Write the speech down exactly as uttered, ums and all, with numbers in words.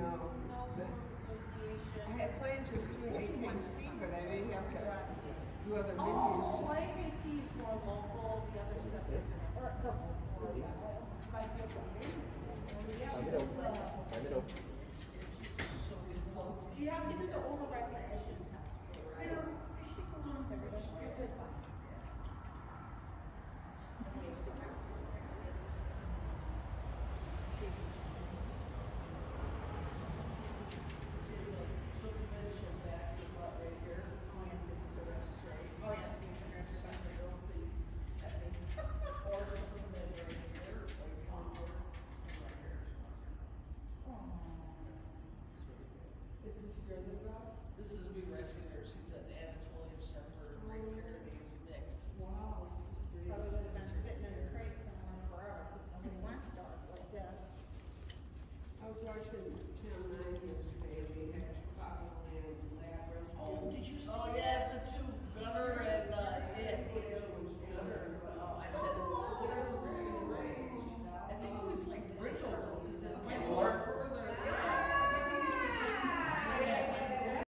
know. But I had planned just doing A K C, but I may have to do other Oh, videos. A K C is more local, the other stuff is or a couple more. Yeah, it is all the recognition. You know, you should go on there. You're good. This is we rescued her. She's at Anatolia Shepherd, right here. He's Nick's. Wow.